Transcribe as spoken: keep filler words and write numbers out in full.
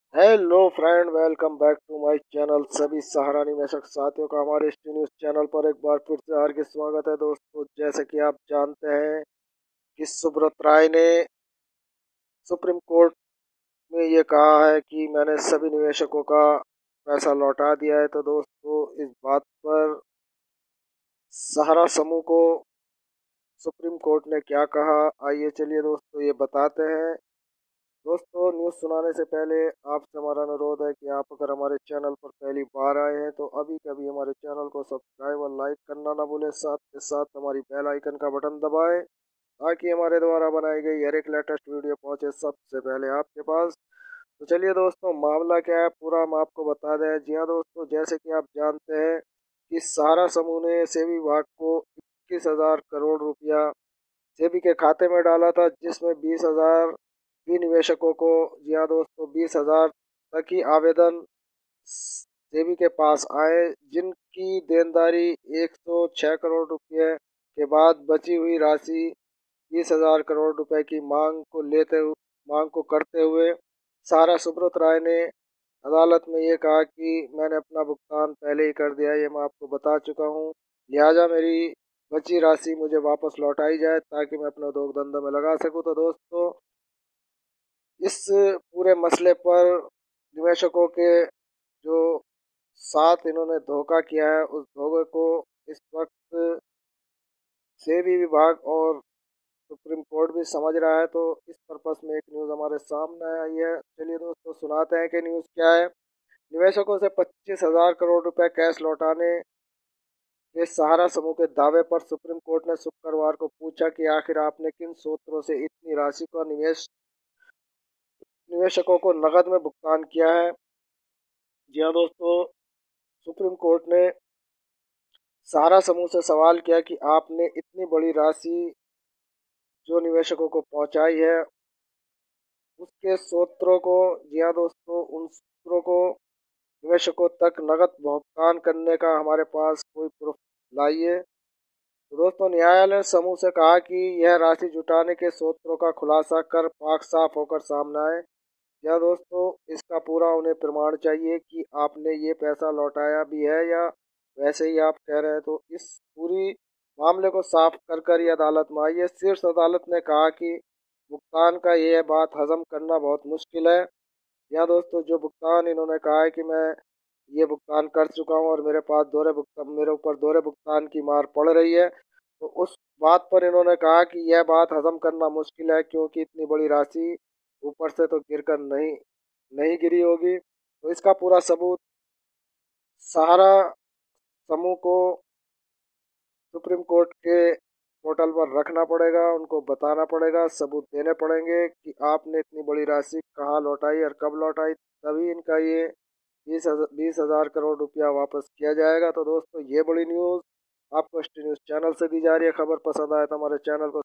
Hello friend, welcome back to my channel. सभी सहारा निवेशक साथियों का हमारे टी न्यूज़ चैनल पर एक बार फिर से हार्दिक स्वागत है। दोस्तों, जैसे कि आप जानते हैं कि सुब्रत राय ने सुप्रीम कोर्ट में ये कहा है कि मैंने सभी निवेशकों का पैसा लौटा दिया है। तो दोस्तों, इस बात पर सहारा समूह को सुप्रीम कोर्ट ने क्या कहा, आइए चलिए दोस्तों ये बताते हैं। दोस्तों, न्यूज़ सुनाने से पहले आपसे हमारा अनुरोध है कि आप अगर हमारे चैनल पर पहली बार आए हैं तो अभी कभी हमारे चैनल को सब्सक्राइब और लाइक करना ना भूलें। साथ के साथ हमारी बेल आइकन का बटन दबाएं ताकि हमारे द्वारा बनाई गई हर एक लेटेस्ट वीडियो पहुंचे सबसे पहले आपके पास। तो चलिए दोस्तों, मामला क्या है पूरा हम आपको बता दें। जी हाँ दोस्तों, जैसे कि आप जानते हैं कि सहारा समूह ने सेबी विभाग को इक्कीस हजार करोड़ रुपया सेबी के खाते में डाला था, जिसमें बीस हजार भी निवेशकों को, जी हाँ दोस्तों, बीस हजार तक ही आवेदन सेबी के पास आए, जिनकी देनदारी एक सौ छह करोड़ रुपए के बाद बची हुई राशि बीस हजार करोड़ रुपए की मांग को लेते हुए मांग को करते हुए सारा सुब्रत राय ने अदालत में ये कहा कि मैंने अपना भुगतान पहले ही कर दिया है, ये मैं आपको बता चुका हूँ। लिहाजा मेरी बची राशि मुझे वापस लौटाई जाए ताकि मैं अपने उद्योग धंधों में लगा सकूं। तो दोस्तों, इस पूरे मसले पर निवेशकों के जो साथ इन्होंने धोखा किया है, उस धोखे को इस वक्त सेबी विभाग और सुप्रीम कोर्ट भी समझ रहा है। तो इस पर्पस में एक न्यूज़ हमारे सामने आई है। चलिए दोस्तों, सुनाते हैं कि न्यूज़ क्या है। निवेशकों से पच्चीस हजार करोड़ रुपए कैश लौटाने के सहारा समूह के दावे पर सुप्रीम कोर्ट ने शुक्रवार को पूछा कि आखिर आपने किन सूत्रों से इतनी राशि का निवेश निवेशकों को नकद में भुगतान किया है। जी हाँ दोस्तों, सुप्रीम कोर्ट ने सहारा समूह से सवाल किया कि आपने इतनी बड़ी राशि जो निवेशकों को पहुंचाई है, उसके सूत्रों को, जी हाँ दोस्तों, उन सूत्रों को निवेशकों तक नकद भुगतान करने का हमारे पास कोई प्रूफ लाइए। तो दोस्तों, न्यायालय ने समूह से कहा कि यह राशि जुटाने के सूत्रों का खुलासा कर पाक साफ होकर सामने आए। या दोस्तों, इसका पूरा उन्हें प्रमाण चाहिए कि आपने ये पैसा लौटाया भी है या वैसे ही आप कह रहे हैं। तो इस पूरी मामले को साफ कर कर ही अदालत में आई है। शीर्ष अदालत ने कहा कि भुगतान का यह बात हजम करना बहुत मुश्किल है। या दोस्तों, जो भुगतान इन्होंने कहा है कि मैं ये भुगतान कर चुका हूँ और मेरे पास दोहरे भुगतान मेरे ऊपर दोहरे भुगतान की मार पड़ रही है, तो उस बात पर इन्होंने कहा कि यह बात हजम करना मुश्किल है, क्योंकि इतनी बड़ी राशि ऊपर से तो गिरकर नहीं नहीं गिरी होगी। तो इसका पूरा सबूत सहारा समूह को सुप्रीम कोर्ट के पोर्टल पर रखना पड़ेगा, उनको बताना पड़ेगा, सबूत देने पड़ेंगे कि आपने इतनी बड़ी राशि कहाँ लौटाई और कब लौटाई, तभी इनका ये बीस हजार बीस हजार करोड़ रुपया वापस किया जाएगा। तो दोस्तों, ये बड़ी न्यूज़ आपको एस टी न्यूज़ चैनल से दी जा रही है। खबर पसंद आए तो हमारे चैनल को